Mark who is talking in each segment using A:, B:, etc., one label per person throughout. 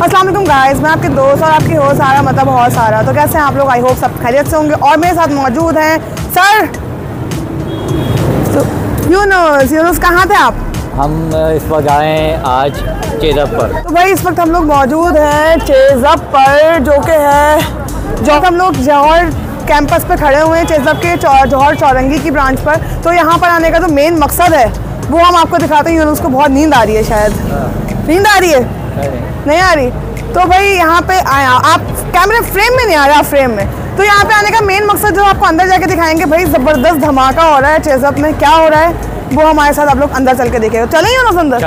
A: अस्सलाम वालेकुम गाइस, मैं आपके दोस्त और आपकी हो सारा मतलब बहुत सारा। तो कैसे हैं आप लोग? आई होप सब खैरियत से होंगे। और मेरे साथ मौजूद हैं सर यूनुस। कहाँ थे आप?
B: हम इस वक्त आए हैं आज चेज़अप पर।
A: तो भाई इस वक्त हम लोग मौजूद हैं चेज़अप पर, जो कि है जो हम लोग जौहर कैंपस पे खड़े हुए हैं, चेज़अप के जौहर चौरंगी की ब्रांच पर। तो यहाँ पर आने का जो मेन मकसद है वो हम आपको दिखाते हैं। यूनुस को बहुत नींद आ रही है, शायद नींद आ रही है, नहीं आ रही। तो भाई यहाँ पे आया, आप कैमरे फ्रेम में नहीं आ रहा, फ्रेम में। तो यहाँ पे आने का मेन मकसद जो आपको अंदर जाके दिखाएंगे, भाई ज़बरदस्त धमाका हो रहा है चेज़अप में। क्या हो रहा है वो हमारे साथ आप लोग अंदर चल के देखेंगे। चलें यूनुस अंदर?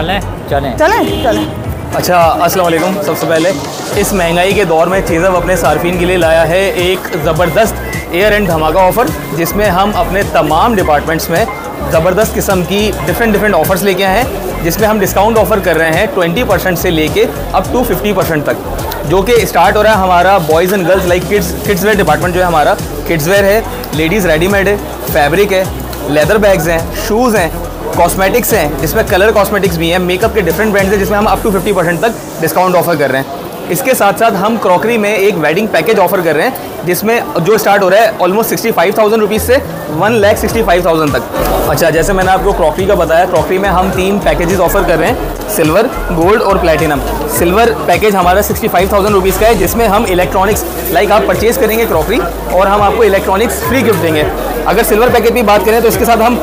A: चलें।
C: अच्छा, अस्सलाम वालेकुम। सबसे पहले इस महंगाई के दौर में चेज़अप अपने सार्फिन के लिए लाया है एक ज़बरदस्त ईयर एंड धमाका ऑफ़र, जिसमें हम अपने तमाम डिपार्टमेंट्स में ज़बरदस्त किस्म की डिफरेंट ऑफ़र्स लेके आए हैं, जिसमें हम डिस्काउंट ऑफ़र कर रहे हैं 20% से लेके अप टू 50% तक, जो कि स्टार्ट हो रहा है हमारा boys and girls like kids wear department जो है हमारा, किड्स वेयर है, लेडीज़ रेडीमेड है, फैब्रिक है, लेदर बैग्स हैं, शूज़ हैं, कॉस्मेटिक्स हैं, जिसमें कलर कॉस्मेटिक्स भी हैं, मेकअप के डिफरेंट ब्रांड्स हैं, जिसमें हम अप टू 50% तक डिस्काउंट ऑफ़र कर रहे हैं। इसके साथ साथ हम क्रॉकरी में एक वेडिंग पैकेज ऑफ़र कर रहे हैं, जिसमें जो स्टार्ट हो रहा है ऑलमोस्ट 65,000 रुपीज़ से 1,65,000 तक। अच्छा, जैसे मैंने आपको क्रॉकरी का बताया, क्रॉकरी में हम 3 पैकेजेस ऑफ़र कर रहे हैं, सिल्वर, गोल्ड और प्लेटिनम। सिल्वर पैकेज हमारा 65,000 रुपीज़ का है, जिसमें हम इलेक्ट्रॉनिक्स लाइक आप परचेज़ करेंगे क्रॉकरी और हम आपको इलेक्ट्रॉनिक्स फ्री गिफ्ट देंगे। अगर सिल्वर पैकेज की बात करें तो इसके साथ हम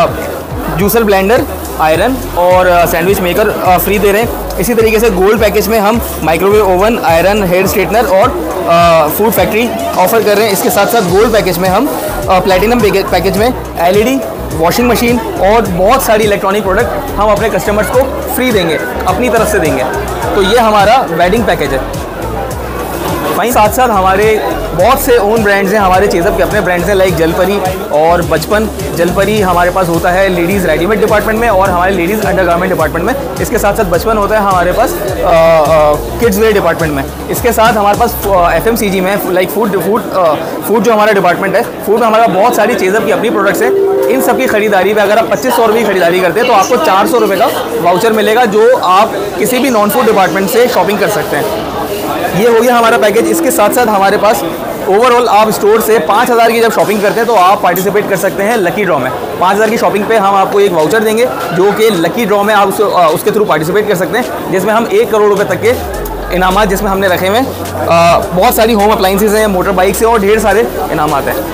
C: जूसर ब्लेंडर, आयरन और सैंडविच मेकर फ्री दे रहे हैं। इसी तरीके से गोल्ड पैकेज में हम microwave oven, iron, hair straightener और फूड फैक्ट्री ऑफ़र कर रहे हैं। इसके साथ साथ गोल्ड पैकेज में हम प्लेटिनम पैकेज में LED, वॉशिंग मशीन और बहुत सारी इलेक्ट्रॉनिक प्रोडक्ट हम अपने कस्टमर्स को फ्री देंगे, अपनी तरफ से देंगे। तो ये हमारा वेडिंग पैकेज है। वहीं साथ साथ हमारे बहुत से ओन ब्रांड्स हैं, हमारे चेज़अप के अपने ब्रांड्स हैं लाइक जलपरी और बचपन। जलपरी हमारे पास होता है लेडीज़ रेडीमेड डिपार्टमेंट में और हमारे लेडीज़ अंडरगारमेंट डिपार्टमेंट में। इसके साथ साथ बचपन होता है हमारे पास किड्स वेयर डिपार्टमेंट में। इसके साथ हमारे पास FMCG में लाइक फूड जो हमारा डिपार्टमेंट है, फूड में हमारा बहुत सारी चेज़अप की अपनी प्रोडक्ट्स हैं। इन सब की खरीदारी में अगर आप 2500 रुपये की खरीदारी करते हैं तो आपको 400 रुपये का वाउचर मिलेगा, जो आप किसी भी नॉन फूड डिपार्टमेंट से शॉपिंग कर सकते हैं। ये हो गया हमारा पैकेज। इसके साथ साथ हमारे पास ओवरऑल आप स्टोर से 5,000 की जब शॉपिंग करते हैं तो आप पार्टिसिपेट कर सकते हैं लकी ड्रॉ में। 5,000 की शॉपिंग पे हम आपको एक वाउचर देंगे, जो कि लकी ड्रॉ में आप उसके थ्रू पार्टिसिपेट कर सकते हैं, जिसमें हम 1 करोड़ रुपये तक के इनामात जिसमें हमने रखे हुए हैं। बहुत सारी होम अप्लाइंसेज हैं, मोटर बाइक्स हैं और ढेर सारे इनामात हैं।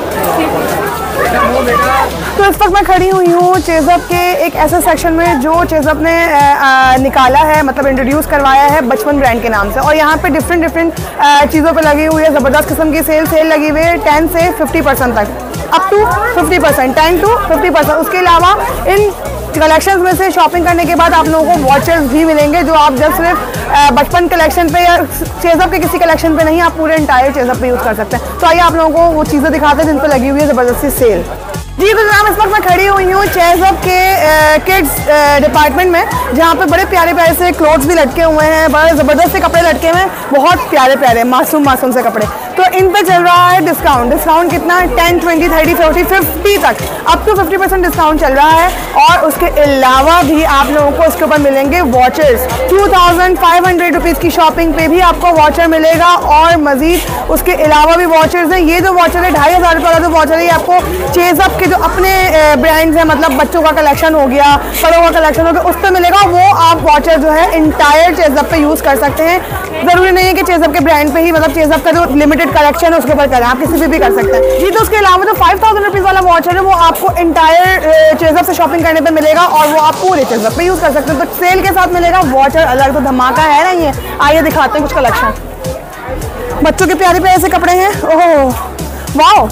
A: तो इस वक्त मैं खड़ी हुई हूँ चेज़अप के एक ऐसे सेक्शन में जो चेज़अप ने निकाला है, मतलब इंट्रोड्यूस करवाया है बचपन ब्रांड के नाम से। और यहाँ पे डिफरेंट चीज़ों पे लगी हुई है ज़बरदस्त किस्म की सेल लगी हुई है 10 से 50% तक, अप टू 50%, 10 to 50%। उसके अलावा इन कलेक्शंस में से शॉपिंग करने के बाद आप लोगों को वॉचर्स भी मिलेंगे, जो आप जब सिर्फ बचपन कलेक्शन पे या चेज़अप के किसी कलेक्शन पे नहीं, आप पूरे इंटायर चेज़अप पे यूज़ कर सकते हैं। तो आइए आप लोगों को वो चीज़ें दिखाते हैं जिन पर लगी हुई है ज़बरदस्ती सेल। जी तो जनाब, इस वक्त मैं खड़ी हुई हूँ चेज़अप के किड्स डिपार्टमेंट में, जहाँ पे बड़े प्यारे से क्लोथ्स भी लटके हुए हैं, बड़े ज़बरदस्त से कपड़े लटके हुए हैं, बहुत प्यारे मासूम से कपड़े। तो इन पे चल रहा है डिस्काउंट कितना? 10, 20, 30, 40, 50 तक, अप टू 50% डिस्काउंट चल रहा है। और उसके अलावा भी आप लोगों को इसके ऊपर मिलेंगे वॉचर्स। 2,500 रुपीज़ की शॉपिंग पे भी आपको वॉचर मिलेगा और मज़ीद उसके अलावा भी वॉचर्स हैं। ये जो वॉचर है 2,500 रुपये वाला जो वॉचर है, ये आपको चेज़अप के जो अपने ब्रांड्स हैं, मतलब बच्चों का कलेक्शन हो गया, बड़ों का कलेक्शन हो गया, उस पर मिलेगा। वो आप वॉचर जो है इंटायर चेज़अप पे यूज़ कर सकते हैं। ज़रूरी नहीं है कि चेज़अप के ब्रांड पे ही, मतलब चेज़अप का जो लिमिटेड कलेक्शन है उसके ऊपर करें, आप किसी भी कर सकते हैं जी। तो उसके अलावा जो 5,000 रुपीज़ वाला वॉचर है वो आपको इंटायर चेज़अप से शॉपिंग करने पे मिलेगा और वो आप पूरे चेज़अप पे यूज़ कर सकते हैं। तो सेल के साथ मिलेगा वॉचर अलग, तो धमाका है ना ये। आइए दिखाते हैं कुछ कलेक्शन। बच्चों के प्यारे से कपड़े हैं। ओह वाओ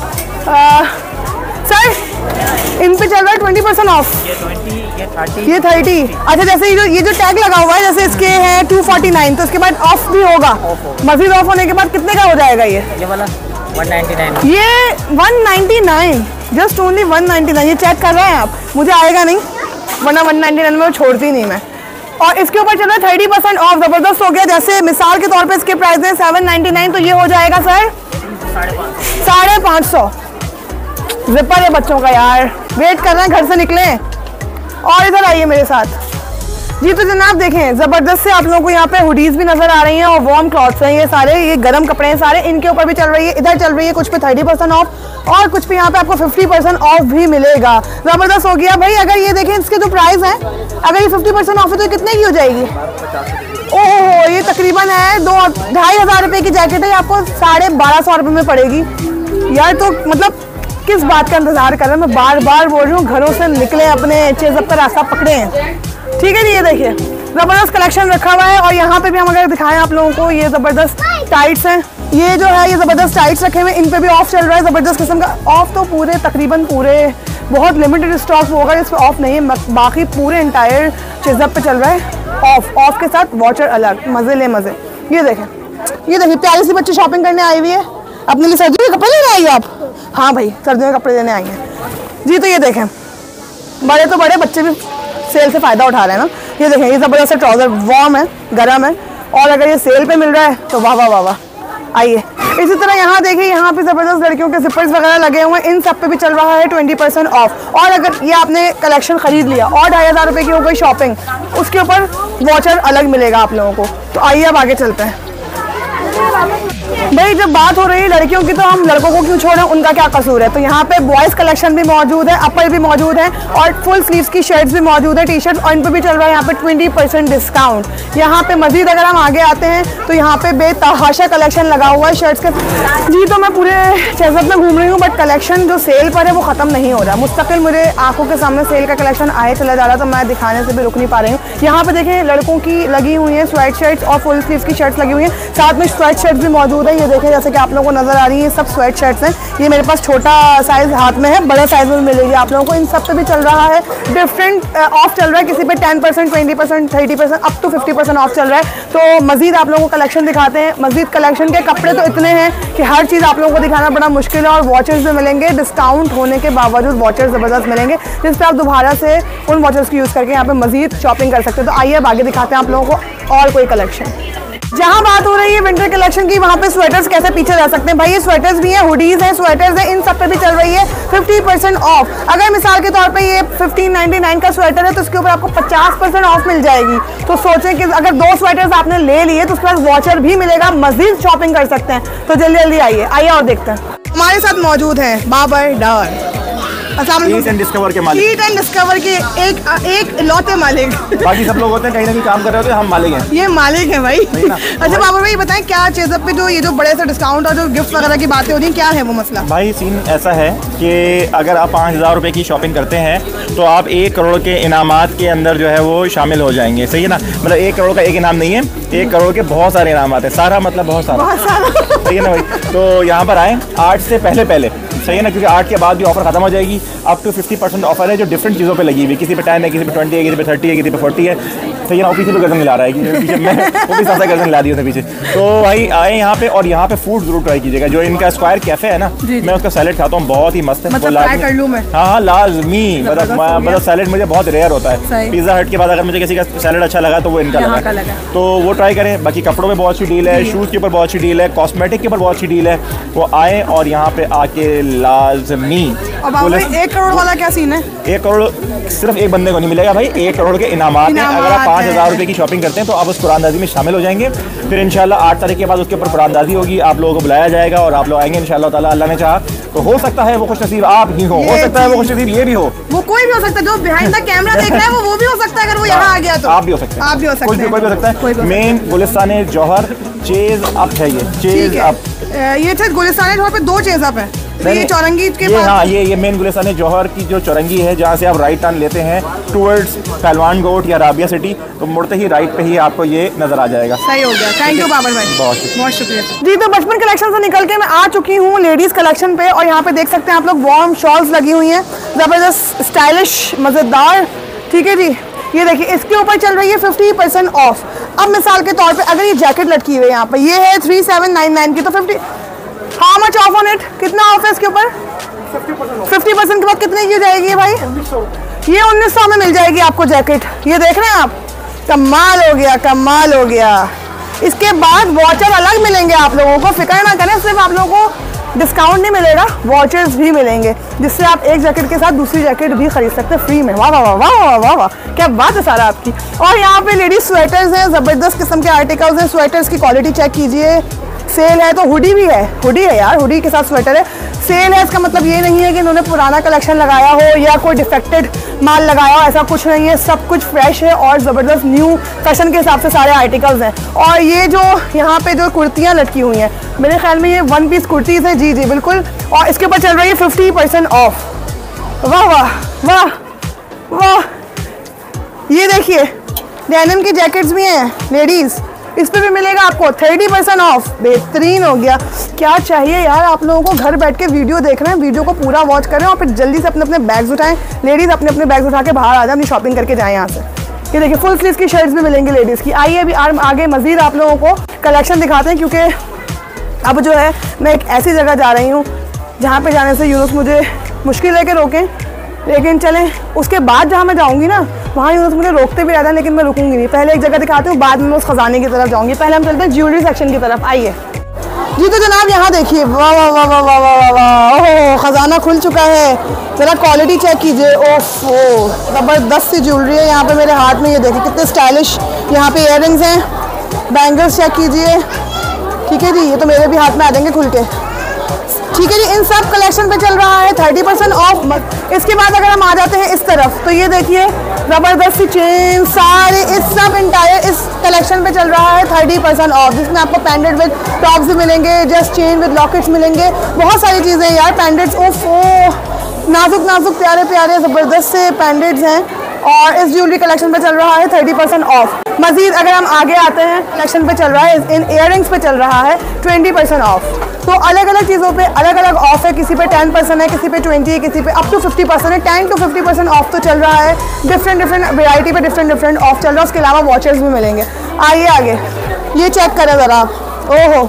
A: सर, इन पे चल रहा है 20% ऑफ। ये 30। अच्छा, जैसे ये जो टैग लगा हुआ है, जैसे इसके हैं 249, तो इसके बाद ऑफ भी होगा। मजीद ऑफ होने के बाद कितने का हो जाएगा ये वाला? 199। ये 199, जस्ट ओनली 199। ये चेक कर रहे हैं आप? मुझे आएगा नहीं, वरना 199 में छोड़ती नहीं मैं। और इसके ऊपर चल रहा है 30% ऑफ, ज़बरदस्त हो गया। जैसे मिसाल के तौर पे इसके प्राइस है 799, तो ये हो जाएगा सर 550। जिपर है बच्चों का यार, वेट कर रहे हैं घर से निकले। और इधर आइए मेरे साथ, जी तो जनाब देखें, जबरदस्त से आप लोगों को यहाँ पे हुडीज भी नजर आ रही हैं और वार्म क्लॉथ्स हैं, ये सारे ये गर्म कपड़े हैं सारे, इनके ऊपर भी चल रही है, इधर चल रही है कुछ पे 30% ऑफ और कुछ पे यहाँ पे आपको 50% ऑफ भी मिलेगा। जबरदस्त हो गया भाई। अगर ये देखें इसके जो प्राइस है, अगर ये 50% ऑफ है तो कितने की हो जाएगी? ओहो, ये तकरीबन है 2-2,500 रुपए की जैकेट है, आपको 1250 रुपए में पड़ेगी यार। तो मतलब किस बात का इंतजार कर रहे हैं, मैं बार बार बोल रही हूँ, घरों से निकले अपने चेज़अप का रास्ता पकड़े हैं, ठीक है जी। ये देखिए जबरदस्त कलेक्शन रखा हुआ है और यहाँ पे भी हम अगर दिखाएं आप लोगों को, ये जबरदस्त टाइट्स हैं, ये जो है ये जबरदस्त टाइट्स रखे हुए, इन पे भी ऑफ चल रहा है जबरदस्त किस्म का। ऑफ तो पूरे तकरीबन पूरे बहुत लिमिटेड स्टॉक होगा, इस पर ऑफ नहीं है, बाकी पूरे इंटायर चेज़अप पे चल रहा है ऑफ के साथ वॉचर अलग। मजे ले मजे। ये देखें, ये देखिए प्यारी सी बच्ची शॉपिंग करने आई हुई है, अपने लिए सर्दियों के कपड़े लेने आई है आप? हाँ भाई, सर्दियों के कपड़े लेने आई हैं जी। तो ये देखें, बड़े तो बड़े, बच्चे भी सेल से फ़ायदा उठा रहे हैं ना। ये देखें, ये ज़बरदस्त ट्राउज़र वार्म है, गर्म है, और अगर ये सेल पे मिल रहा है तो वाह वाह वाह वाह। आइए इसी तरह यहाँ देखिए, यहाँ पे ज़बरदस्त लड़कियों के जिपर्स वगैरह लगे हुए हैं, इन सब पे भी चल रहा है 20% ऑफ। और अगर ये आपने कलेक्शन ख़रीद लिया और 2,500 रुपये की हो गई शॉपिंग, उसके ऊपर वॉचर अलग मिलेगा आप लोगों को। तो आइए अब आगे चलते हैं। भाई जब बात हो रही है लड़कियों की तो हम लड़कों को क्यों छोड़ें, उनका क्या कसूर है। तो यहाँ पे बॉयज़ कलेक्शन भी मौजूद है, अपर भी मौजूद है और फुल स्लीव्स की शर्ट्स भी मौजूद है, टी शर्ट, और इन पे भी चल रहा है यहाँ पे 20% डिस्काउंट। यहाँ पे मजीद अगर हम आगे आते हैं तो यहाँ पे बेतहाशा कलेक्शन लगा हुआ है शर्ट्स के। जी तो मैं पूरे चेज़अप में घूम रही हूँ, बट कलेक्शन जो सेल पर है वो ख़त्म नहीं हो रहा, मुस्तकिल मेरे आंखों के सामने सेल का कलेक्शन आए चला जा रहा, तो मैं दिखाने से भी रुक नहीं पा रही हूँ। यहाँ पे देखें लड़कों की लगी हुई है स्वेट शर्ट्स और फुल स्लीव्स की शर्ट्स लगी हुई हैं, साथ में स्वेट शर्ट्स भी मौजूद है। ये देखें जैसे कि आप लोगों को नजर आ रही है, सब स्वेट शर्ट्स हैं। ये मेरे पास छोटा साइज हाथ में है, बड़ा साइज में मिलेगी आप लोगों को। इन सब पे भी चल रहा है डिफरेंट ऑफ चल रहा है, किसी पे 10%, 20%, 30%, अप टू 50% ऑफ चल रहा है। तो मजीद आप लोगों को कलेक्शन दिखाते हैं। मजीद कलेक्शन के कपड़े तो इतने हैं कि हर चीज़ आप लोगों को दिखाना बड़ा मुश्किल है, और वॉचर्स भी मिलेंगे डिस्काउंट होने के बावजूद, वॉचर्स ज़बरदस्त मिलेंगे जिस पर आप दोबारा से उन वॉचर्स को यूज़ करके यहाँ पे मजीद शॉपिंग कर सकते हैं। तो आइए अब आगे दिखाते हैं आप लोगों को और कोई कलेक्शन। जहाँ बात हो रही है विंटर कलेक्शन की, वहाँ पे स्वेटर्स कैसे पीछे रह सकते हैं भाई। ये स्वेटर्स भी हैं, हुडीज हैं, स्वेटर्स हैं, इन सब पे भी चल रही है 50% ऑफ। अगर मिसाल के तौर पे ये 1599 का स्वेटर है तो इसके ऊपर आपको 50% ऑफ मिल जाएगी। तो सोचें कि अगर 2 स्वेटर्स आपने ले लिए तो उसके बाद वॉचर भी मिलेगा, मजीद शॉपिंग कर सकते हैं। तो जल्दी जल्दी आइए और देखते हैं। हमारे साथ मौजूद है Babar Dar,
D: Eat and Discover के मालिक,
A: ईट एंड डिस्कवर के एक लौते मालिक।
D: बाकी सब लोग होते हैं कहीं ना कहीं काम कर रहे होते हैं, हम मालिक हैं।
A: ये मालिक है भाई। अच्छा बाबा भाई बताएं, क्या चेज़अप पे जो ये जो बड़े से डिस्काउंट और जो गिफ्ट वगैरह की बातें हो रही हैं, क्या है वो मसला?
D: भाई सीन ऐसा है कि अगर आप 5,000 रुपये की शॉपिंग करते हैं तो आप 1 करोड़ के इनामात के अंदर जो है वो शामिल हो जाएंगे, सही है ना। मतलब 1 करोड़ का एक इनाम नहीं है, 1 करोड़ के बहुत सारे इनामात है, सारा मतलब बहुत सारा, सही है ना भाई। तो यहाँ पर आए 8 से पहले, सही है ना, क्योंकि 8 के बाद भी ऑफर खत्म हो जाएगी। अप टू 50% ऑफर है जो डिफरेंट चीज़ों पे लगी हुई है, किसी पे 10 है, किसी पे 20 है, किसी पे 30 है, किसी पे 40 है, सही है ना। पीछे पे गर्दन मिला रहा है कि पीछे मैं वो भी सासा गर्दन ला दी उसने पीछे। तो भाई आए यहाँ पे, और यहाँ पे फूड जरूर ट्राई कीजिएगा। जो इनका स्क्वायर कैफे है ना, मैं उसका सैलेड खाता हूँ, बहुत ही मस्त है।
A: मतलब ट्राई कर लूँ मैं?
D: हाँ लाजमी, मतलब सैलेड मुझे बहुत रेयर होता है। पिज़्ज़ा हट के बाद अगर मुझे किसी का सैलेड अच्छा लगा तो वो इनका लगा, तो वो ट्राई करें। बाकी कपड़ों में बहुत अच्छी डील है, शूज़ के ऊपर बहुत अच्छी डील है, कॉस्मेटिक के ऊपर बहुत अच्छी डील है। वो आए और यहाँ पे आके लाजमी।
A: 1 करोड़ वाला क्या सीन है?
D: 1 करोड़ सिर्फ एक बंदे को नहीं मिलेगा भाई, 1 करोड़ के इनामात हैं। अगर आप 5,000 रुपये की शॉपिंग करते हैं तो आप उस कुरानदाजी में शामिल हो जाएंगे। फिर इंशाल्लाह 8 तारीख के बाद उसके ऊपर कुरानदाजी होगी, आप लोगों को बुलाया जाएगा और आप लोग आएंगे इंशाल्लाह ताला। अल्लाह ने चाहा तो हो सकता है वो खुश नसीब आप ही हो सकता है वो खुश नसीब ये भी हो,
A: वो कोई भी हो सकता है। जो बिहाइंड द कैमरा देख रहा है वो भी हो सकता है, अगर वो यहाँ आ गया तो
D: आप भी हो सकते हैं,
A: आप भी हो सकते हैं,
D: कोई भी हो सकता है। Main Gulistan Jauhar Chase Up है, ये चेज अप,
A: ये थे गुलिस्तान जौहर पे 2 चेज अप है। ये चौरंगी के पास,
D: हाँ ये मेन गुलिस्तान जौहर की जो चौरंगी है, जहाँ से आप राइट टर्न लेते हैं टूवर्ड्स पहलवान गोट या राबिया सिटी, तो मुड़ते ही राइट पे ही आपको ये नजर आ जाएगा।
A: सही हो गया, थैंक यू बाबर भाई, बहुत शुक्रिया जी। तो बचपन कलेक्शन से निकल के मैं आ चुकी हूँ लेडीज कलेक्शन पे, और यहाँ पे देख सकते हैं आप लोग वार्म शॉल्स लगी हुई हैं, जबरदस्त स्टाइलिश मजेदार, ठीक है जी। ये देखिए इसके ऊपर चल रही है 50% ऑफ। अब मिसाल के तौर पे अगर ये जैकेट लटकी हुई है यहाँ पे, ये है 3799 की, तो 50 how much off on it, कितना ऑफ है इसके ऊपर? 50% के बाद कितने की जाएगी भाई? ये 1900 में मिल जाएगी आपको जैकेट। ये देख रहे हैं आप, कमाल हो गया, कमाल हो गया। इसके बाद वॉचर अलग मिलेंगे आप लोगों को, फिक्र ना करें, सिर्फ आप लोगों को डिस्काउंट नहीं मिलेगा, वॉचर्स भी मिलेंगे, जिससे आप एक जैकेट के साथ दूसरी जैकेट भी खरीद सकते हैं फ्री में। वाह वाह वाह वाह वाह वाह, क्या बात है सारा आपकी। और यहाँ पे लेडीज स्वेटर्स हैं, ज़बरदस्त किस्म के आर्टिकल्स हैं। स्वेटर्स की क्वालिटी चेक कीजिए। सेल है तो हुडी भी है, हुडी है यार, हुडी के साथ स्वेटर है। सेल है इसका मतलब ये नहीं है कि इन्होंने पुराना कलेक्शन लगाया हो या कोई डिफेक्टेड माल लगाया हो, ऐसा कुछ नहीं है। सब कुछ फ्रेश है और ज़बरदस्त न्यू फैशन के हिसाब से सारे आर्टिकल्स हैं। और ये जो यहाँ पे जो कुर्तियाँ लटकी हुई हैं, मेरे ख्याल में ये 1 पीस कुर्तीज़ है। जी जी बिल्कुल। और इसके ऊपर चल रही है 50% ऑफ। वाह वाह वाह वाह, ये देखिए डेनिम की जैकेट्स भी हैं लेडीज़, इस पे भी मिलेगा आपको 30% ऑफ। बेहतरीन हो गया। क्या चाहिए यार आप लोगों को, घर बैठ के वीडियो देख रहे हैं, वीडियो को पूरा वॉच कर रहे हैं और फिर जल्दी से अपने अपने बैग्स उठाएं। लेडीज़ अपने अपने बैग्स उठा के बाहर आ जाए, अपनी शॉपिंग करके जाएँ यहाँ से। ये देखिए फुल स्लीव्स की शर्ट्स भी मिलेंगी लेडीज़ की। आइए अभी आगे मज़ीद आप लोगों को कलेक्शन दिखाते हैं, क्योंकि अब जो है मैं एक ऐसी जगह जा रही हूँ जहाँ पे जाने से यूनुस मुझे मुश्किल है कि रोकें, लेकिन चलें उसके बाद जहाँ मैं जाऊँगी ना वहाँ यूनुस मुझे रोकते भी रहता है, लेकिन मैं रुकूंगी नहीं। पहले एक जगह दिखाती हूँ, बाद में मैं उस खजाने की तरफ जाऊँगी। पहले हम चलते हैं ज्वेलरी सेक्शन की तरफ। आइए जी। तो जनाब यहाँ देखिए, वाह वाह वाह वाह वाह वाह वाह, ओह खजाना खुल चुका है। ज़रा क्वालिटी चेक कीजिए। ओह ज़बरदस्त सी ज्वेलरी है यहाँ पे मेरे हाथ में। ये देखिए कितने स्टाइलिश यहाँ पे इयररिंग्स हैं। बैंगल्स चेक कीजिए। ठीक है जी, ये तो मेरे भी हाथ में आ जाएंगे खुल के। ठीक है जी, इन सब कलेक्शन पे चल रहा है 30% ऑफ। इसके बाद अगर हम आ जाते हैं इस तरफ, तो ये देखिए ज़बरदस्त सी चेन, सारे इस सब इंटायर इस कलेक्शन पे चल रहा है 30% ऑफ, जिसमें आपको पेंडेंट विद टॉप्स भी मिलेंगे, जस्ट चेन विद लॉकेट्स मिलेंगे, बहुत सारी चीज़ें यार। पेंडेंट्स नाजुक नाजुक प्यारे प्यारे ज़बरदस्त से पेंडेंट्स हैं और इस ज्वेलरी कलेक्शन पे चल रहा है 30% ऑफ। मज़ीद अगर हम आगे आते हैं, कलेक्शन पे चल रहा है, इन इयररिंग्स पे चल रहा है 20% ऑफ। तो अलग अलग चीज़ों पे अलग अलग ऑफ है, किसी पे 10% है, किसी पे 20 है, किसी पे अप टू 50% है। 10 to 50% ऑफ तो चल रहा है। डिफरेंट वेराइटी पे डिफरेंट ऑफ चल रहा है। उसके अलावा वॉचर्स भी मिलेंगे। आइए आगे, ये चेक करें ज़रा आप। ओहो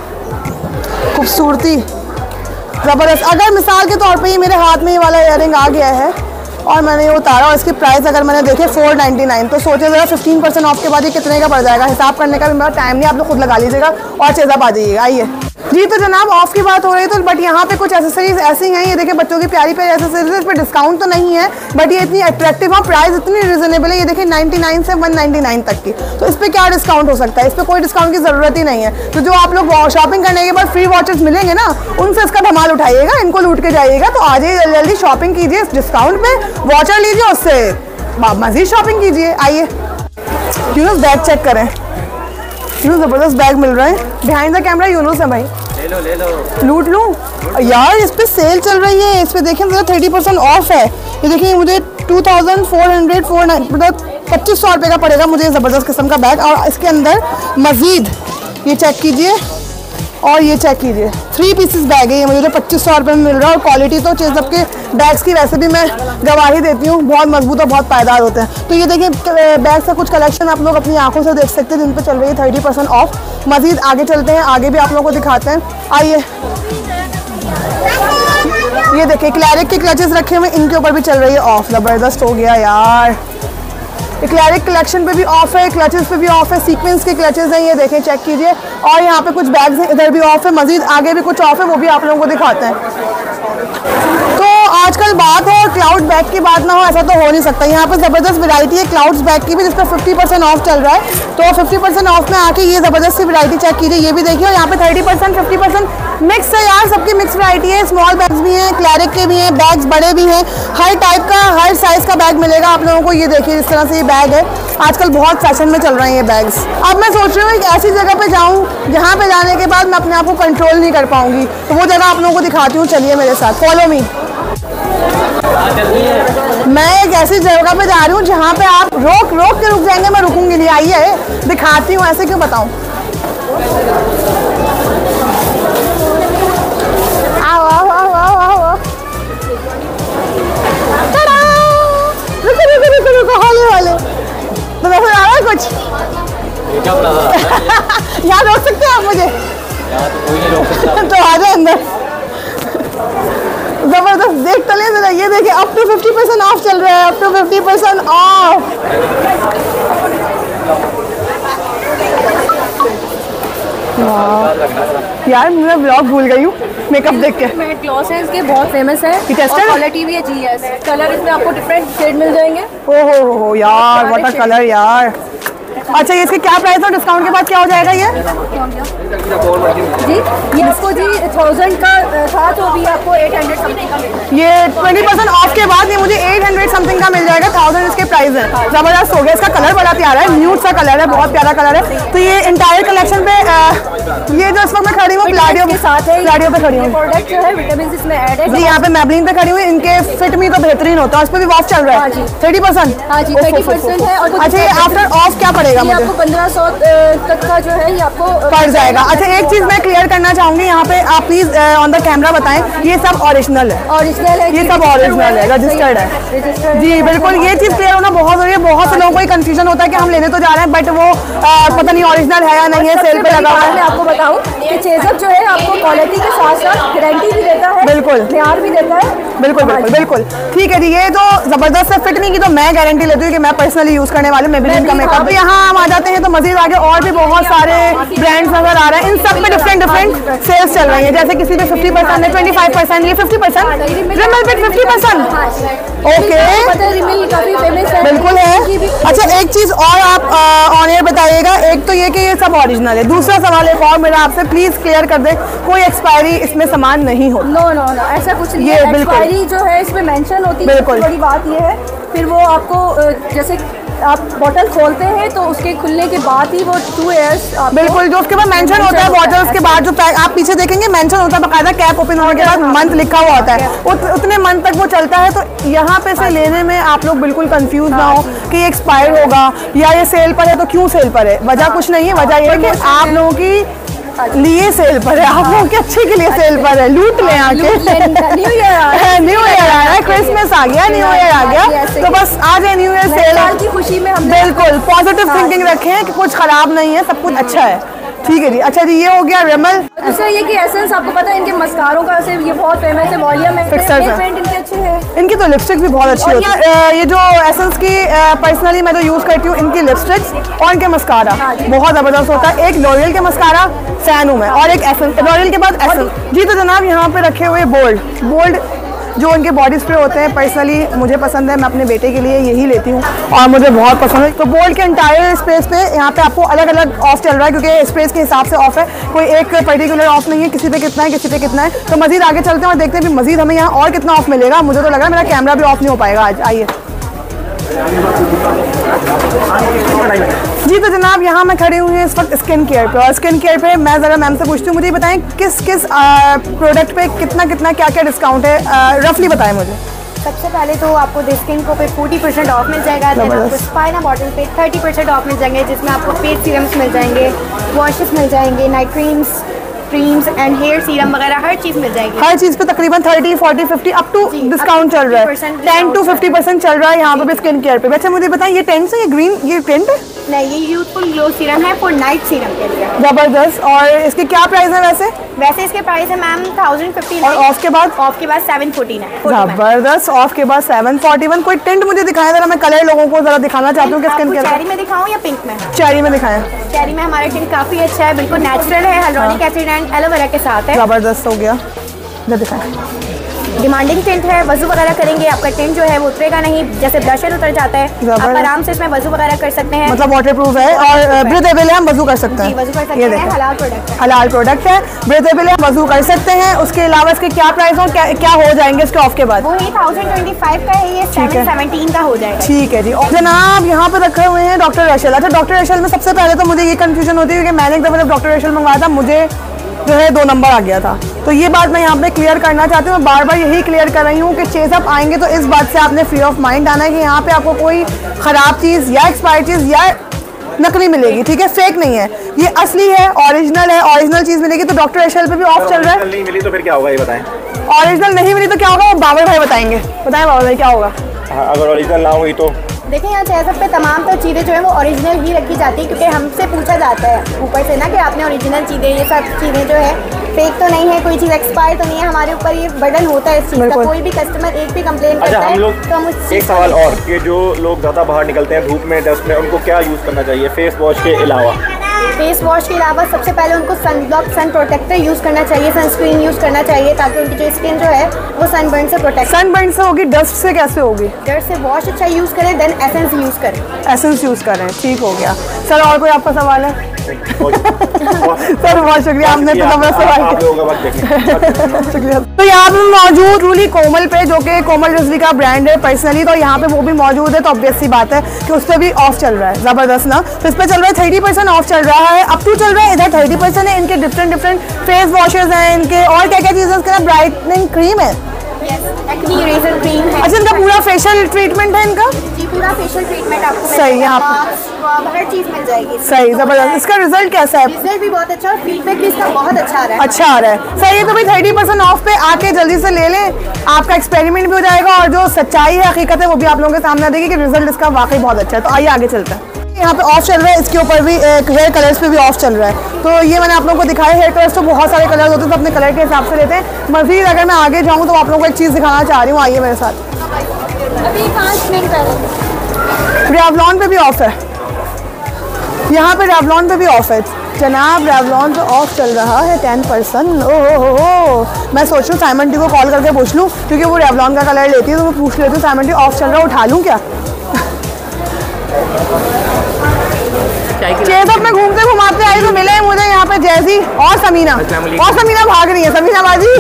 A: खूबसूरती ज़बरदस्त। अगर मिसाल के तौर पे ये मेरे हाथ में ये वाला इयररिंग आ गया है और मैंने ये उतारा और इसकी प्राइस अगर मैंने देखे 499, तो सोचे ज़रा 15% ऑफ के बाद ये कितने का पड़ जाएगा। हिसाब करने का भी मेरा टाइम नहीं, आप लोग खुद लगा लीजिएगा और चेज़अप आ जाइएगा। आइए जी। तो जनाब ऑफ की बात हो रही है, तो बट यहाँ पे कुछ एसेसरीज ऐसी हैं, ये देखिए बच्चों की प्यारी प्यारी एसेसरीज। इस पर डिस्काउंट तो नहीं है, बट ये इतनी अट्रैक्टिव और प्राइस इतनी रिजनेबल है। ये देखिए 99 से 199 तक की, तो इस पर क्या डिस्काउंट हो सकता है। इस पर कोई डिस्काउंट की ज़रूरत ही नहीं है। तो जो आप लोग शॉपिंग करने के बाद फ्री वॉचर्स मिलेंगे ना, उनसे इसका धमाल उठाइएगा, इनको लूट के जाइएगा। तो आ जाइए जल्दी जल्दी शॉपिंग कीजिए, इस डिस्काउंट पे वॉचर लीजिए, उससे मज़ीद शॉपिंग कीजिए। आइए यूनुस बैग चेक करें, यूनुस ज़बरदस्त बैग मिल रहे हैं। बिहाइंड द कैमरा यूनुस है भाई, ले लो लूट लूँ यार। इस पे सेल चल रही है, इस पे देखिए जरा 30% ऑफ है। ये देखिए मुझे 2449 मतलब 2500 रुपये का पड़ेगा मुझे ज़बरदस्त किस्म का बैग। और इसके अंदर मज़ीद ये चेक कीजिए और ये चेक कीजिए, 3 पीसेस बैग है ये मुझे जो 2500 रुपये में मिल रहा है। और क्वालिटी तो चेज़अप के बैग्स की वैसे भी मैं गवाही देती हूँ, बहुत मजबूत और बहुत पायदार होते हैं। तो ये देखिए बैग से कुछ कलेक्शन आप लोग अपनी आंखों से देख सकते हैं, जिन पर चल रही है 30% ऑफ। मज़ीद आगे चलते हैं, आगे भी आप लोगों को दिखाते हैं। आइए ये देखिए क्लैरिक के क्लचेस रखे हुए, इनके ऊपर भी चल रही है ऑफ। ज़बरदस्त हो गया यार। क्लैरिक कलेक्शन पे भी ऑफ है, क्लचेस पे भी ऑफ है, सीक्वेंस के क्लचेस हैं, ये देखें चेक कीजिए। और यहाँ पे कुछ बैग्स हैं, इधर भी ऑफ है। मज़ीद आगे भी कुछ ऑफ है, वो भी आप लोगों को दिखाते हैं। तो आजकल बात हो और क्लाउड बैग की बात ना हो, ऐसा तो हो नहीं सकता। यहाँ पे ज़बरदस्त वैरायटी है क्लाउड्स बैग की भी, जिस पर 50% ऑफ चल रहा है। तो 50% ऑफ में आके ये ज़बरदस्त सी वैरायटी चेक कीजिए, ये भी देखिए। और यहाँ पे 30% 50% मिक्स है यार, सबकी मिक्स वैरायटी है। स्मॉल बैग्स भी हैं, क्लैरिक के भी हैं, बैग्स बड़े भी हैं, हर टाइप का हर साइज़ का बैग मिलेगा आप लोगों को। ये देखिए इस तरह से ये बैग है, आजकल बहुत फैशन में चल रहे हैं ये बैग्स। अब मैं सोच रही हूँ एक ऐसी जगह पे जाऊँ जहाँ पे जाने के बाद मैं अपने आप को कंट्रोल नहीं कर पाऊँगी, तो वो जगह आप लोगों को दिखाती हूँ। चलिए मेरे साथ, फॉलो मी। मैं एक ऐसी जगह पे जा रही हूँ जहाँ पे आप रोक के रुक जाएंगे, मैं रुकूंगी नहीं। आइए दिखाती हूँ, ऐसे क्यों बताऊँ। आओ आओ आओ आओ आओ, रुको हौले वाले। तो वैसे आ रहा है कुछ यहाँ रोक सकते हैं आप मुझे? तो आ जाए अंदर। ज़बरदस्त देख तो ले जरा, ये देखिए अप टू 50% ऑफ चल रहा है, अप टू 50% ऑफ। यार मैं ब्लॉग भूल गई हूँ मेकअप देख के।
E: मैट ग्लॉस है इसके, बहुत फेमस है।
A: टेस्टेड
E: क्वालिटी भी है GS। कलर इसमें आपको डिफरेंट शेड मिल जाएंगे।
A: ओहो यार व्हाट अ कलर यार। अच्छा ये इसके क्या प्राइस है, डिस्काउंट के बाद क्या हो जाएगा ये?
E: जी ये आपको जी 1000 का था तो अभी आपको 800 समथिंग का मिलेगा।
A: ये 20% ऑफ के बाद ये मुझे 800 समथिंग का मिल जाएगा। 1000 इसके प्राइस है। जबरदस्त हो गया। इसका कलर बड़ा प्यारा है, न्यूड सा कलर है, बहुत प्यारा कलर है। तो ये इंटायर कलेक्शन पे ये जो इस वक्त मैं खड़ी हूँ प्लाडियो
E: के साथ है,
A: प्लाडियो पे खड़ी हूँ।
E: प्रोडक्ट जो है विटामिन इसमें ऐड है
A: जी यहाँ पे मैबलिन पे खड़ी हुई। इनके फिट में तो बेहतरीन होता है, उस पर भी ऑफ चल रहा है 30%।
E: हाँ जी 30% है। और
A: अच्छा ये आफ्टर ऑफ क्या पड़ेगा मुझे?
E: आपको 1500 तक का जो है ये आपको
A: पड़ जाएगा। अच्छा एक चीज मैं क्लियर करना चाहूंगी यहाँ पे, आप प्लीज ऑन द कैमरा बताएं, ये सब ओरिजिनल है?
E: ओरिजिनल है,
A: ये सब ओरिजिनल है, रजिस्टर्ड है। जी बिल्कुल, ये चीज क्लियर होना बहुत जरूरी है। बहुत से लोगों को कंफ्यूजन होता है कि हम लेने तो जा रहे हैं बट वो पता नहीं ओरिजिनल है या नहीं है, सेल पे लगा हुआ है।
E: मैं आपको बताऊं कि चेज़अप जो है आपको क्वालिटी के साथ साथ गारंटी भी देता है,
A: बिल्कुल
E: प्यार भी देता है।
A: बिल्कुल बिल्कुल बिल्कुल ठीक है जी। ये तो जबरदस्त है। फिटमी की तो मैं गारंटी लेती हूँ कि मैं पर्सनली यूज करने वाली मेबेलिन का मेकअप। यहाँ हम आ जाते हैं तो मजीद आगे और भी बहुत सारे ब्रांड्स नजर आ रहे हैं। इन सब में डिफरेंट सेल्स चल रही है। जैसे किसी पे 50% है, 25%, ये 50%, रिमल पे 50%। ओके
E: काफी फेमस है,
A: बिल्कुल है। अच्छा एक चीज और आप ऑन एयर बताइएगा। एक तो ये कि ये सब ओरिजिनल है। दूसरा सवाल एक और मेरा आपसे, प्लीज क्लियर कर दे, कोई एक्सपायरी इसमें सामान नहीं हो?
E: नो नो नो ऐसा कुछ नहीं है। एक्सपायरी जो है इसमें मेंशन होती है, बड़ी बात ये है। फिर वो आपको जैसे आप बोतल खोलते हैं तो उसके खुलने के बाद ही वो 2 ईयर्स
A: बिल्कुल जो उसके बाद मेंशन होता है बॉटल्स के बाद, जो आप पीछे देखेंगे मेंशन होता है बकायदा, कैप ओपन होने के बाद मंथ लिखा हुआ होता है। उतने मंथ तक वो चलता है। तो यहाँ पे से लेने में आप लोग बिल्कुल कंफ्यूज ना हो कि ये एक्सपायर होगा या ये सेल पर है। तो क्यों सेल पर है? वजह कुछ नहीं है, वजह ये है कि आप लोगों की लिए सेल पर है, आप लोगों के अच्छे के लिए सेल पर है। लूट लें आके। न्यू ईयर आ रहा है, क्रिसमस आ गया, न्यू ईयर आ गया, तो बस आ जाए न्यू ईयर सेल
E: की खुशी में हम
A: बिल्कुल पॉजिटिव थिंकिंग रखें कि कुछ खराब नहीं है, सब कुछ अच्छा है। ठीक है जी। अच्छा जी ये हो गया रिमल।
E: दूसरा ये कि एसेंस आपको पता है इनके मस्कारों का से ये बहुत फेमस है, वॉल्यूम है, पेंट इनके अच्छे हैं।
A: इनकी तो लिपस्टिक भी बहुत अच्छी होती है। ये जो एसेंस की पर्सनली मैं जो यूज़ करती हूँ, इनकी लिपस्टिक्स और इनके मस्कारा बहुत ज़बरदस्त होता है। एक लॉरियल के मस्कारा फैन हूँ मैं, और एक एसेंस, लॉरियल के बाद एसेंस। जी तो जनाब यहाँ पे रखे हुए बोल्ड जो उनके बॉडी स्प्रे होते हैं, पर्सनली मुझे पसंद है। मैं अपने बेटे के लिए यही लेती हूँ और मुझे बहुत पसंद है। तो बोल्ड के इंटायर स्पेस पे यहाँ पे आपको अलग अलग ऑफ चल रहा है, क्योंकि स्पेस के हिसाब से ऑफ है, कोई एक पर्टिकुलर ऑफ नहीं है। किसी पे कितना है, किसी पे कितना है। तो मजीद आगे चलते हैं और देखते हैं भी मजीद हमें यहाँ और कितना ऑफ मिलेगा। मुझे तो लग रहा है मेरा कैमरा भी ऑफ नहीं हो पाएगा आज। आइए जी तो जनाब यहाँ मैं खड़ी हुई हूँ इस वक्त स्किन केयर पे, और स्किन केयर पे मैं ज़रा मैम से पूछती हूँ, मुझे बताएं किस किस प्रोडक्ट पे कितना कितना क्या क्या डिस्काउंट है, रफली बताएं मुझे।
F: सबसे पहले तो आपको डिस्किन को पे 40% ऑफ मिल जाएगा। देन आपको स्पाइना बॉटल पे 30% ऑफ मिल जाएंगे, जिसमें आपको फेस सीरम्स मिल जाएंगे, वॉशेस मिल जाएंगे, night creams and hair serum वगैरह हर चीज़ मिल जाएगी।
A: हर चीज़ पे तकरीबन 30, 40, 50 अप टू डिस्काउंट चल रहा है। 10 to 50% चल रहा है यहाँ पे स्किन केयर पे। वैसे मुझे बताएं ये टेंट से, ये ग्रीन, ये टेंट है?
F: नहीं, ये यूथफुल ग्लो सीरम है फॉर नाइट सीरम के लिए।
A: जबरदस्त। और इसके क्या प्राइस है वैसे
F: इसके प्राइस है मैम 1015।
A: और ऑफ के बाद?
F: ऑफ के बाद 714 है।
A: जबरदस्त। ऑफ के बाद 741। कोई टेंट मुझे दिखाएं जरा, मैं कलर लोगों को जरा दिखाना चाहती हूँ कि स्किन केयर।
F: चेरी में दिखाऊं या पिंक में?
A: चेरी में दिखाएं।
F: चेरी में हमारा टेंट काफ़ी अच्छा है, बिल्कुल नेचुरल है, हाइलुरोनिक एसिड एंड एलोवेरा के साथ है।
A: जबरदस्त हो गया। दिखाएं।
F: डिमांडिंग टेंट है, वजू वगैरह करेंगे आपका टेंट जो है वो उतरेगा नहीं, जैसे ब्लशर उतर जाता है आप आराम से इसमें वजू वगैरह कर सकते हैं।
A: मतलब वाटर प्रूफ है और ब्रीथेबल है, हम वजू कर सकते हैं।
F: वजू कर सकते हैं, हलाल प्रोडक्ट है।
A: हलाल प्रोडक्ट है, ब्रीथेबल है, वजू कर सकते हैं। उसके अलावा इसके क्या प्राइस हो, क्या हो जाएंगे इसके ऑफ के बाद?
F: वो ही 1025 का है, ये 717 का हो जाएगा।
A: ठीक है जी। जनाब यहाँ पे रखे हुए हैं डॉक्टर रशल। अच्छा डॉक्टर रशल में सबसे पहले तो मुझे ये कंफ्यूजन होती है कि मैंने एक दफ़ा जब डॉक्टर रशल मंगवाया था, मुझे जो है 2 नंबर आ गया था। तो ये बात मैं यहाँ पे क्लियर करना चाहती हूँ। मैं बार बार यही क्लियर कर रही हूँ कि चेज़अप आएंगे तो इस बात से आपने फ्री ऑफ माइंड आना है कि यहाँ पे आपको कोई ख़राब चीज़ या एक्सपायर चीज़ या नकली मिलेगी। ठीक है, फेक नहीं है, ये असली है, ओरिजिनल है, ओरिजिनल चीज़ मिलेगी। तो डॉक्टर रशल पे भी ऑफ चल रहा है।
D: नहीं मिली तो फिर क्या होगा ये बताएं।
A: ओरिजिनल नहीं मिली तो क्या होगा, वो बाबर भाई बताएंगे। बताएं बाबर भाई क्या होगा।
D: अगर ओरिजिनल ना हुई तो
F: देखिए यहाँ चेज़अप पे तमाम तो चीज़ें जो है वो ओरिजिनल ही रखी जाती है, क्योंकि हमसे पूछा जाता है ऊपर से ना कि आपने ओरिजिनल चीज़ें, ये सब चीज़ें जो है फेक तो नहीं है, कोई चीज़ एक्सपायर तो नहीं है। हमारे ऊपर ये बर्डन होता है इस चीज़ का। कोई भी कस्टमर एक भी कंप्लेन करता है तो हम उस
D: एक सवाल और कि जो लोग ज़्यादा बाहर निकलते हैं धूप में, डस्ट में, उनको क्या यूज़ करना चाहिए फेस वॉश के अलावा?
F: फेस वॉश के अलावा सबसे पहले उनको sun block sun protector use करना चाहिए, सनस्क्रीन यूज़ करना चाहिए, ताकि उनकी जो स्किन जो है वो सनबर्न से प्रोटेक्ट।
A: सनबर्न से होगी, डस्ट से कैसे होगी?
F: डस्ट से वॉश अच्छा यूज़ करें, देन एसेंस यूज़ करें। एसेंस
A: यूज़ करें, ठीक हो गया। सर और कोई आपका सवाल है? सर बहुत शुक्रिया, आपने तो सवाल शुक्रिया। तो यहाँ पे मौजूद रूली कोमल पे, जो कि कोमल रिजवी का ब्रांड है पर्सनली, तो यहाँ पे वो भी मौजूद है, तो ऑब्वियस सी बात है कि उस पर भी ऑफ चल रहा है ज़बरदस्त ना। तो इस पर चल रहा है 30% ऑफ चल रहा है, अप टू चल रहा है, इधर 30% है। इनके डिफरेंट फेस वॉशेज हैं इनके, और क्या क्या चीज़ें इसके ना, ब्राइटनिंग क्रीम है,
F: एक्ने इरेजर क्रीम है।
A: अच्छा, इनका पूरा फेशियल ट्रीटमेंट है इनका?
F: जी, पूरा फेशियल ट्रीटमेंट आपको
A: सही, यहाँ
F: हर चीज़ मिल जाएगी।
A: सही, ज़बरदस्त। इसका रिजल्ट कैसा है?
F: रिजल्ट भी बहुत अच्छा है, फीडबैक भी इसका बहुत अच्छा आ रहा है।
A: अच्छा आ रहा है, सही है। तो भाई 30% ऑफ पे आके जल्दी से ले लें, आपका एक्सपेरिमेंट भी हो जाएगा और जो सच्चाई है, हकीकत है, वो भी आप लोगों के सामने आ देगी कि रिजल्ट इसका वाकई बहुत अच्छा है। तो आइए आगे चलते हैं। यहाँ पे ऑफ चल रहा है, इसके ऊपर भी हेयर कलर्स पे भी ऑफ चल रहा है। तो ये मैंने आप लोगों को दिखाया, हेयर कलर्स तो बहुत सारे कलर्स होते हैं, तो अपने कलर के हिसाब से लेते हैं। मज़ीद अगर मैं आगे जाऊँ तो आप लोगों को एक चीज़ दिखाना चाह रही हूँ, आइए मेरे साथ।
F: अभी 5 मिनट पहले
A: रेवलॉन पे भी ऑफ है, यहाँ पे रेवलॉन पे भी ऑफ है जनाब। रेवलॉन पे ऑफ चल रहा है 10%। ओह, मैं सोच रही हूँ साइमन टी को कॉल करके पूछ लूँ, क्योंकि वो रेवलॉन का कलर लेती है, तो मैं पूछ लेती हूँ साइमन टी ऑफ चल रहा है, उठा लूँ क्या? चेज़अप में घूमते घुमाते आई तो मिले मुझे यहाँ पे जैसी और समीना भाग रही है। समीना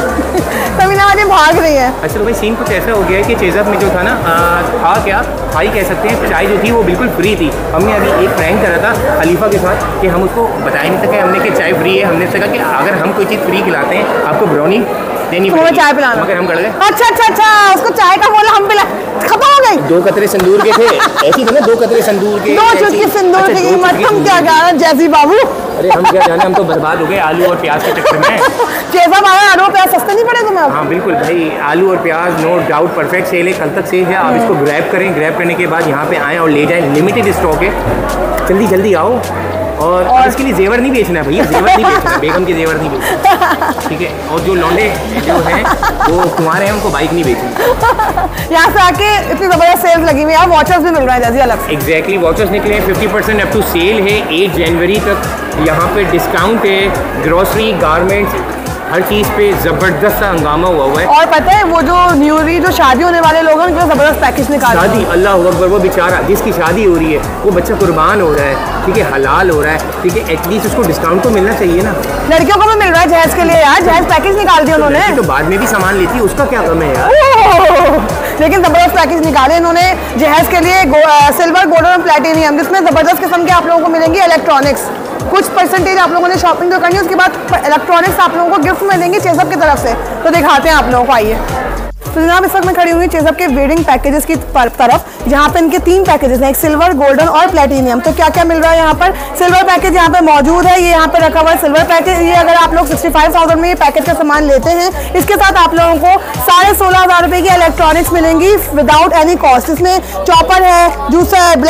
A: बाजी भाग रही है।
G: अच्छा, तो भाई सीन कुछ ऐसा हो गया है कि चेज़अप में जो था ना, था क्या, हाई कह सकते हैं, चाय जो थी वो बिल्कुल फ्री थी। हमने अभी एक प्रैंक करा था खलीफा के साथ कि हम उसको बताया नहीं सके हमने कि चाय फ्री है। हमने कहा कि अगर हम कोई चीज़ फ्री खिलाते हैं आपको ब्राउनी देनी पड़ेगी,
A: चाय पिलाना,
G: मगर हम कर गए।
A: अच्छा, उसको चाय का बोला, हम पिला, खत्म हो गई।
G: 2 कतरे सिंदूर के थे, ऐसी थे ना, 2 कतरे सिंदूर के,
A: 2 चुटकी सिंदूर की कीमत। हम क्या जाना जैसी बाबू,
G: अरे हम क्या जाने, हम तो बर्बाद हो गए आलू और प्याज के चक्कर में।
A: चेज़अप आया, आलू प्याज सस्ते नहीं पड़े तुम्हें?
G: हाँ बिल्कुल भाई, आलू और प्याज नो डाउट परफेक्ट सेल है, कल तक सेल है। आप इसको ग्रैब करें, ग्रैब करने के बाद यहाँ पे आएँ और ले जाएं, लिमिटेड स्टॉक है, जल्दी आओ। और इसके लिए जेवर नहीं बेचना है भैया, जेवर नहीं बेचना, बेगम के जेवर नहीं बेचना, ठीक है। और जो लौंडे जो हैं वो कुंवारे हैं, उनको बाइक नहीं बेचनी।
A: यहाँ से आके इतनी ज़बरदस्त सेल्स लगी हुई है, वॉचर्स भी मिल रहे हैं जैसे अलग।
G: एग्जैक्टली, वॉचर्स निकले हैं 50% अप टू सेल है 8 जनवरी तक। यहाँ पे डिस्काउंट है, ग्रोसरी, गारमेंट्स, हर चीज़ पे ज़बरदस्त हंगामा हुआ है।
A: और पता है वो जो न्यूली जो शादी होने वाले लोग हैं, उनके ज़बरदस्त पैकेज निकाल
G: शादी, अल्लाह अकबर, वो बेचारा जिसकी शादी हो रही है, वो बच्चा कुर्बान हो रहा है, ठीक है, हलाल हो रहा है, ठीक है, एटलीस्ट उसको डिस्काउंट तो मिलना चाहिए ना।
A: लड़कियों को भी मिल रहा है जहेज के लिए यार, जहेज पैकेज निकाल दिया उन्होंने।
G: तो बाद में भी सामान लेती है, उसका क्या कम है यार।
A: लेकिन ज़बरदस्त पैकेज निकाले इन्होंने जहेज के लिए, सिल्वर, गोल्डन और प्लेटिनियम, जिसमें ज़बरदस्त किस्म के आप लोगों को मिलेंगी इलेक्ट्रॉनिक्स। कुछ परसेंटेज आप लोगों ने शॉपिंग तो करनी है, उसके बाद इलेक्ट्रॉनिक्स आप लोगों को गिफ्ट में देंगे चेज़अप की तरफ से। तो दिखाते हैं आप लोगों को, आइए। तो जनाब इस वक्त मैं खड़ी हुई चेज़अप के वेडिंग पैकेजेस की तरफ, जहाँ पे इनके 3 पैकेजेस हैं, एक सिल्वर, गोल्डन और प्लेटिनियम। तो क्या क्या मिल रहा है यहाँ पर? सिल्वर पैकेज यहाँ पे मौजूद है, ये यहाँ पे रखा हुआ है सिल्वर पैकेज। ये अगर आप लोग 65,000 में ये पैकेज का सामान लेते हैं, इसके साथ आप लोगों को 16,500 रुपये की इलेक्ट्रॉनिक्स मिलेंगी विदाउट एनी कॉस्ट। इसमें चॉपर है, जूसर,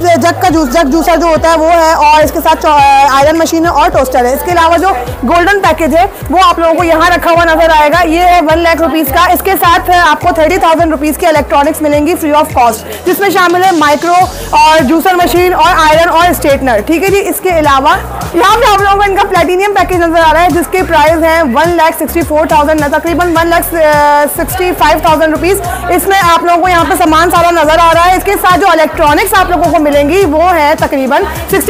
A: जग जूसर जो होता है वो है, और इसके साथ आयरन मशीन है और टोस्टर है। इसके अलावा जो गोल्डन पैकेज है वो आप लोगों को यहाँ रखा हुआ नजर आएगा, ये है 1 लाख रुपीज़ का। इसके साथ आपको 30,000 रुपीज़ की इलेक्ट्रॉनिक्स मिलेंगी फ्री ऑफ कॉस्ट, जिसमें शामिल है माइक्रो और जूसर मशीन और आयरन और स्ट्रेटनर, ठीक है जी। इसके अलावा यहाँ पे आप लोगों को इनका प्लेटिनियम पैकेज नजर आ रहा है, जिसके प्राइस हैं 1,64,000, तकरीबन 1,65,000 रुपीज़। इसमें आप लोगों को यहाँ पे सामान सारा नजर आ रहा है। इसके साथ जो इलेक्ट्रॉनिक्स आप लोगों को मिलेंगी वो है तकरीबन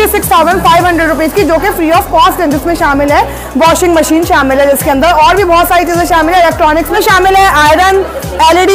A: 66,500 रुपीज़ की, जो कि फ्री ऑफ कॉस्ट है, जिसमें शामिल है वॉशिंग मशीन शामिल है, जिसके अंदर और भी बहुत सारी चीज़ें शामिल है। इलेक्ट्रॉनिक्स में शामिल है आयरन, LED,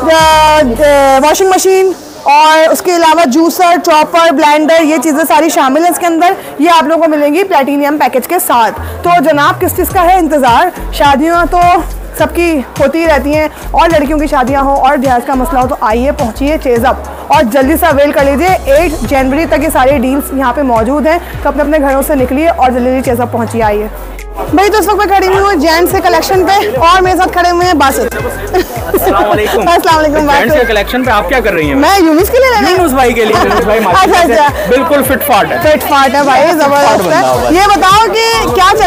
A: वॉशिंग मशीन, और उसके अलावा जूसर, चॉपर, ब्लेंडर, ये चीज़ें सारी शामिल हैं इसके अंदर। ये आप लोगों को मिलेंगी प्लेटिनियम पैकेज के साथ। तो जनाब किस चीज़ का है इंतज़ार? शादियाँ तो सबकी होती ही रहती हैं, और लड़कियों की शादियाँ हो और जहेज का मसला हो, तो आइए पहुँचिए चेज़अप और जल्दी से अवेल कर लीजिए। 8 जनवरी तक ये सारे डील्स यहाँ पे मौजूद हैं, तो अपने अपने घरों से निकलिए और जल्दी चेज़अप पहुँचिए। आइए भाई। तो इस वक्त मैं खड़ी हुई हूँ जेंट्स के कलेक्शन पे, और मेरे साथ खड़े हुए हैं बासित।
G: अस्सलाम वालेकुम।
C: जेंट्स के कलेक्शन पे आप क्या कर रही हैं?
A: मैं यूनुस के लिए ले रही हूँ।
C: यूनुस भाई के लिए। यूनुस भाई
A: अच्छा,
C: बिल्कुल फिट फाट है।
A: फिट फाट है भाई, जबरदस्त है। ये बताओ कि क्या चल रहा है यार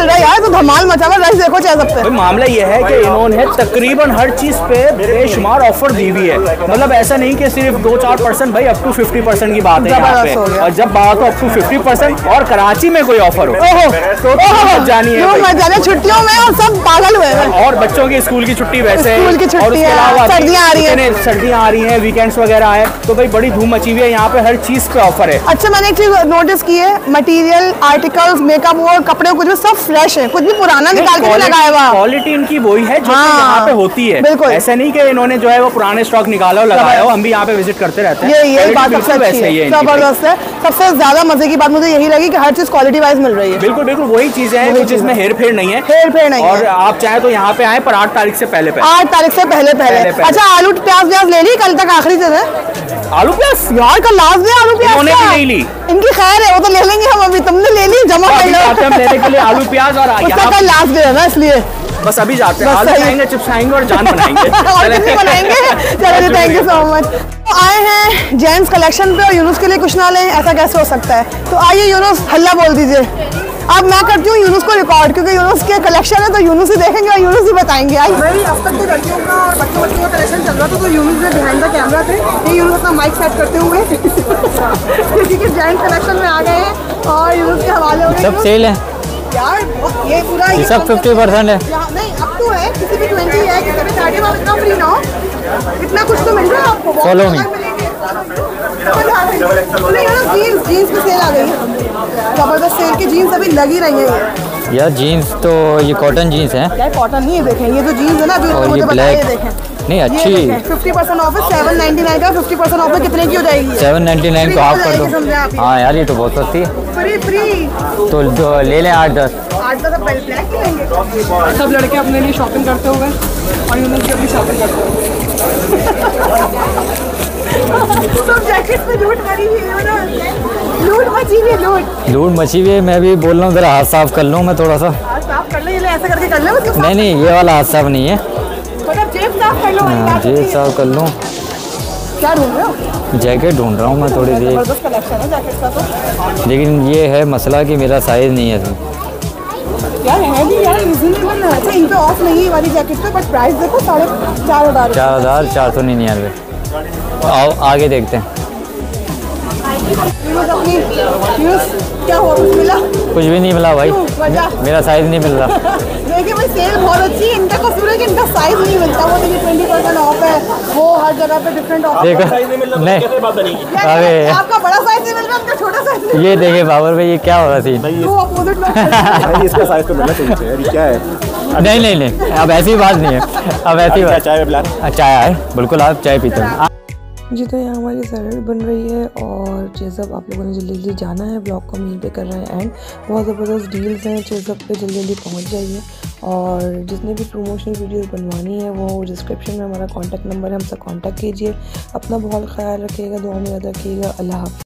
A: तो धमाल मचा हुआ है। देखो चेज़अप पे
C: मामला ये है कि इन्होंने तकरीबन हर चीज पे बेशुमार ऑफर दी हुई है। मतलब ऐसा नहीं कि सिर्फ 2-4% भाई, अप टू 50% की बात है यहाँ पे। और जब बात हो अप टू 50% और कराची में कोई ऑफर हो तो जानी है
A: छुट्टियों में और सब पागल हुए हैं।
C: और बच्चों की स्कूल की छुट्टी वैसे
A: और उसके अलावा सर्दियाँ
C: आ रही हैं, वीकेंड्स वगैरह है, तो भाई बड़ी धूम मची हुई है यहाँ पे, हर चीज पे ऑफर है।
A: अच्छा, मैंने एक चीज नोटिस की है, मटेरियल, आर्टिकल्स, मेकअप और कपड़े कुछ भी सब फ्रेश है, कुछ भी पुराना निकाल के लगाया हुआ।
C: क्वालिटी इनकी वही है जो यहाँ पे होती है। बिल्कुल ऐसा नहीं कि इन्होंने जो है वो पुराने स्टॉक निकाला और लगाया हो। हम भी यहाँ पे विजिट करते रहते हैं।
A: ये बात सबसे जबरदस्त है। सबसे ज्यादा मजे की बात मुझे यही लगी कि हर चीज क्वालिटी वाइज मिल रही है।
C: बिल्कुल बिल्कुल वही चीज है, कुछ इसमें हेर फेर नहीं है। और आप चाहे तो यहाँ पे आए पर 8 तारीख से पहले
A: 8 तारीख से पहले। अच्छा, आलू प्याज ले ली? कल तक आखिरी दिन है।
C: आलू प्याज
A: यार कल लास्ट डे आलू प्याज
C: उन्होंने भी नहीं ली।
A: इनकी खैर है, वो तो ले लेंगे हम, अभी तुमने ले ली, जमा कर लो।
C: हम लेने के लिए आलू प्याज और
A: कल लास्ट डे है ना, इसलिए
C: बस अभी जाते हैं। आलू खाएंगे, चिप्स खाएंगे और जान बनाएंगे।
A: और कितनी बनाएंगे? चलो, थैंक यू सो मच। आए हैं जेंट्स कलेक्शन पे और यूनुस के लिए कुछ ना लें, ऐसा कैसे हो सकता है? तो आइए यूनुस, हल्ला बोल दीजिए। अब मैं करती हूँ यूनुस को रिकॉर्ड, क्योंकि यूनुस के कलेक्शन है तो यूनुस ही देखेंगे और यूनुस ही बताएंगे। आई भाई, अब तक तो लड़कियों का और बच्चों का कलेक्शन चल रहा था, तो यूनुस ने बिहाइंड द कैमरा थे, ये यूनुस अपना माइक सेट करते हुए क्योंकि जेंट्स कलेक्शन में आ गए हैं और यूनुस के हवाले हो गए।
B: सब सेल है
A: यार, ये पूरा
B: ये सब 50% है।
A: नहीं, अप टू है, किसी भी 20 है, किसी भी 30 में इतना फ्री ना हो, इतना कुछ तो मिल रहा है आपको।
B: Follow me.
A: जीन्स की सेल आ गई है, जबरदस्त सेल की जीन्स अभी लगी रही है।
B: यार जीन्स तो ये कॉटन जीन्स है
A: यार, कॉटन नहीं है, देखें ये जो जीन्स है ना अभी
B: और
A: मुझे
B: ये
A: बताइए,
B: ब्लैक
A: देखें
B: नहीं अच्छी
A: 50% ऑफ है। 799 का 50% ऑफ है, कितने की हो जाएगी?
B: 799 को हाफ कर दो। हाँ यार, ये तो बहुत सस्ती है।
A: फ्री
B: तो ले लें 8-10
A: ब्लैक की लेंगे। सब लड़के अपने लिए शॉपिंग करते हुए और यूनिक की अपनी शॉपिंग करते हुए सब जैकेट पे लूट मची हुई है।
B: लूट मची हुई है। मैं भी बोल रहा हूँ जरा हाथ साफ कर लूँ, मैं थोड़ा सा
A: साफ कर ले, ऐसा करके कर ले।
B: नहीं ये वाला हाथ साफ नहीं है,
A: मतलब जेब साफ कर लो।
B: हाँ जेब साफ कर लूँ।
A: क्या ढूंढ रहे हो?
B: जैकेट ढूंढ रहा हूँ मैं थोड़ी देर,
A: जबरदस्त कलेक्शन है जैकेट का तो।
B: लेकिन ये है मसला कि मेरा साइज नहीं है इसमें।
A: यार है भी यार, रीजनेबल है। अच्छा, इन पे ऑफ नहीं है वाली जैकेट पे, बट प्राइस देखो 4,500
B: 4,499। आओ आगे देखते हैं।
A: क्या हुआ, कुछ मिला?
B: कुछ भी नहीं मिला भाई, मेरा साइज नहीं मिल रहा।
A: देखिए भाई, सेल बहुत अच्छी है, इनका कसूर है कि इनका साइज नहीं मिलता। वो देखिए 20% ऑफ है, वो हर जगह पे डिफरेंट ऑफ है।
B: देखो अरे
A: आपका बड़ा साइज नहीं मिल रहा, आपका छोटा साइज।
B: ये देखे बाबर भाई, ये क्या हो रहा थी?
A: वो अपोजिट में
D: इसका साइज तो मिलना चाहिए। क्या है?
B: नहीं अब ऐसी बात नहीं है। अब ऐसी बात, चाय है बिल्कुल, आप चाय पीते हैं
H: जी। तो यहाँ हमारी सैलड बन रही है और चेज़अप आप लोगों ने जल्दी जल्दी जाना है। ब्लॉग को हम यहीं पे कर रहे हैं एंड बहुत ज़बरदस्त डील्स हैं चेज़अप पे, जल्दी जल्दी पहुँच जाइए। और जिसने भी प्रमोशनल वीडियोस बनवानी है वो डिस्क्रिप्शन में हमारा कॉन्टैक्ट नंबर है, हमसे कॉन्टैक्ट कीजिए। अपना बहुत ख्याल रखिएगा, दुआ में याद रखिएगा। अल्लाह हाफ़िज़।